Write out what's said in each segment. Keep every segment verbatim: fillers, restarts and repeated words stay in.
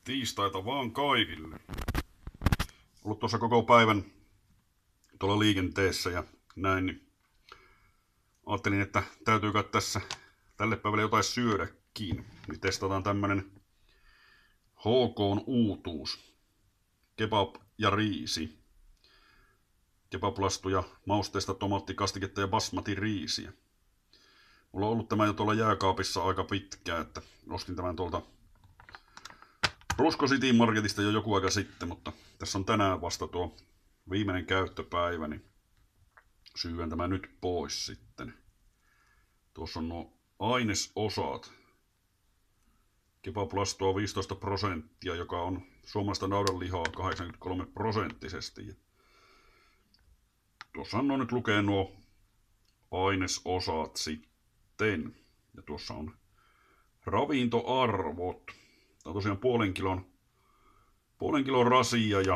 Tiistaita vaan kaikille. Ollut tuossa koko päivän tuolla liikenteessä ja näin, niin ajattelin, että täytyykö tässä tälle päivälle jotain syödäkin. Niin testataan tämmönen H K:n uutuus. Kebab ja riisi. Kebablastuja, mausteista, tomaattikastiketta ja basmati riisiä. Mulla on ollut tämä jo tuolla jääkaapissa aika pitkään, että ostin tämän tuolta Rusko City Marketista jo joku aika sitten, mutta tässä on tänään vasta tuo viimeinen käyttöpäivä, niin syydän tämä nyt pois sitten. Tuossa on nuo ainesosat. Kebablastua viisitoista prosenttia, joka on suomalaista naudanlihaa kahdeksankymmentäkolme prosenttisesti. Tuossa on nyt lukee nuo ainesosat sitten. Ja tuossa on ravintoarvot. Tämä on tosiaan puolen kilon, puolen kilon rasia ja,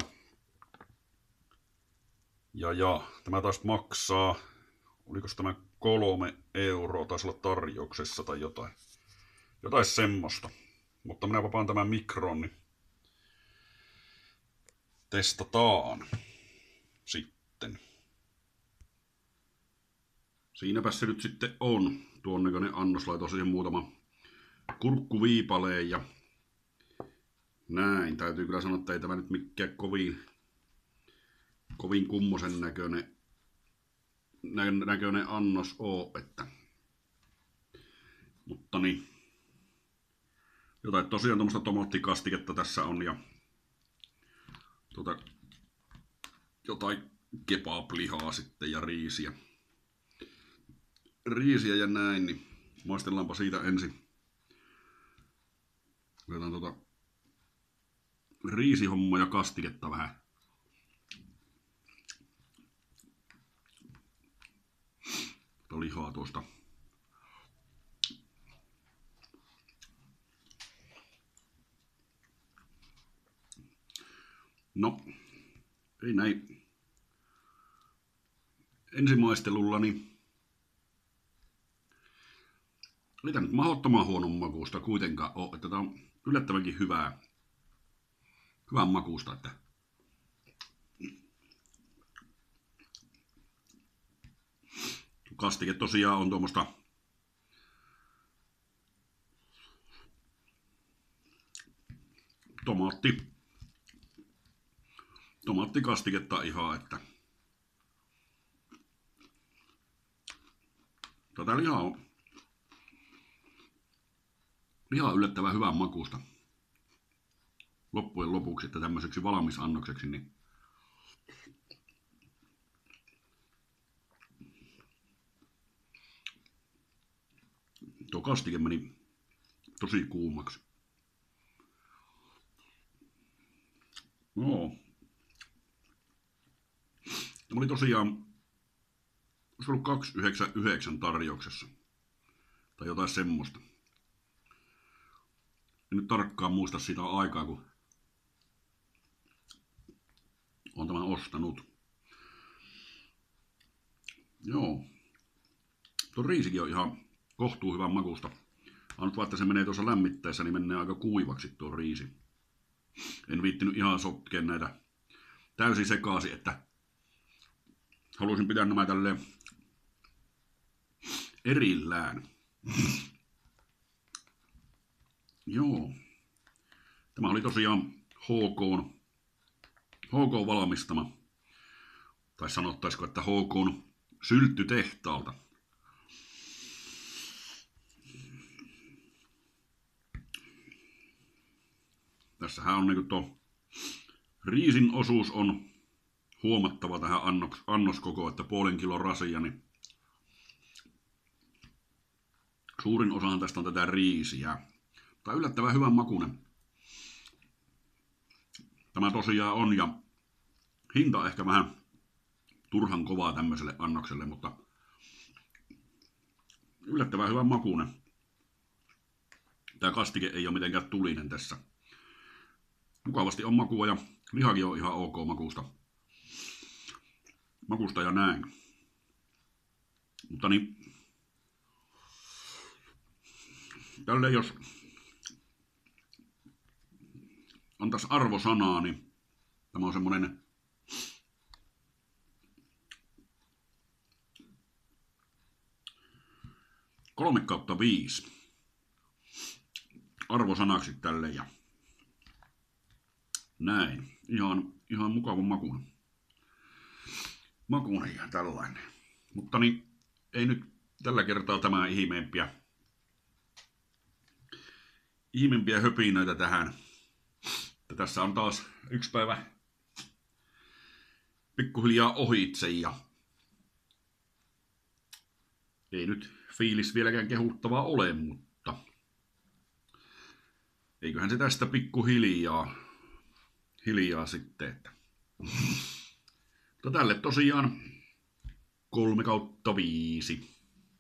ja, ja tämä taas maksaa, oliko tämä kolme euroa, taisi olla tarjouksessa tai jotain, jotain semmoista. Mutta minä vapaan tämän mikron, niin testataan sitten. Siinäpä se nyt sitten on. Tuon näköinen annos, laitoin siihen muutama kurkkuviipaleen ja näin. Täytyy kyllä sanoa, että ei tämä nyt mikään kovin, kovin kummosen näköinen, nä, näköinen annos oo, että. Mutta niin. Jotain tosiaan tuommoista tomaattikastiketta tässä on ja tuota, jotain kebablihaa sitten ja riisiä. Riisiä ja näin, niin maistellaanpa siitä ensin. Otetaan tuota riisihomma ja kastiketta vähän. Tuota lihaa tuosta. No, ei näin ensimaistelullani. Ei tämä nyt mahdottoman huonon makuusta kuitenkaan ole, että tämä on yllättävänkin hyvää, hyvän makuusta, että kastike tosiaan on tuommoista tomaatti, tomaattikastiketta ihan, että tätä lihaa on liha yllättävän hyvän makuusta loppujen lopuksi, että tämmöiseksi valmisannokseksi, niin tuo kastike meni tosi kuumaksi. No. Tämä oli tosiaan, olisi ollut kaksi yhdeksänkymmentäyhdeksän tarjouksessa tai jotain semmoista. En nyt tarkkaan muista sitä aikaa, kun olen tämän ostanut. Joo. Tuo riisikin on ihan kohtuu hyvän makusta. Ainut vaan, että se menee tuossa lämmittäessä, niin menee aika kuivaksi tuo riisi. En viittinyt ihan sotkea näitä täysin sekaisin, että haluaisin pitää nämä tälleen erillään. Joo. Tämä oli tosiaan H K:n, H K:n valmistama. Tai sanottaisiko, että H K:n sylttytehtaalta. Tässähän on niinku tuo riisin osuus on huomattava tähän annos, annoskoko, että puolen kilon rasia, niin suurin osahan tästä on tätä riisiä. Tai yllättävän hyvän makuinen. Tämä tosiaan on ja hinta ehkä vähän turhan kovaa tämmöiselle annokselle, mutta yllättävän hyvän makuinen. Tämä kastike ei ole mitenkään tulinen tässä. Mukavasti on makua ja lihakin on ihan ok makuusta. Makuusta ja näin. Mutta niin, tälleen jos antaisi arvosanaa, niin tämä on semmonen kolme kautta viisi arvosanaksi tälle ja näin. Ihan, ihan mukavan makuun. Makuun ja tällainen. Mutta niin, ei nyt tällä kertaa tämä ihmeempiä, ihmeempiä höpinöitä tähän. Tässä on taas yksi päivä pikkuhiljaa ohitse ja ei nyt fiilis vieläkään kehuttavaa ole, mutta eiköhän se tästä pikkuhiljaa hiljaa sitten. Että. Mutta tälle tosiaan kolme kautta viisi.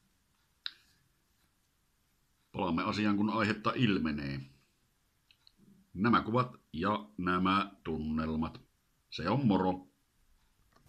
Palaamme asiaan, kun aihetta ilmenee. Nämä kuvat ja nämä tunnelmat. Se on moro.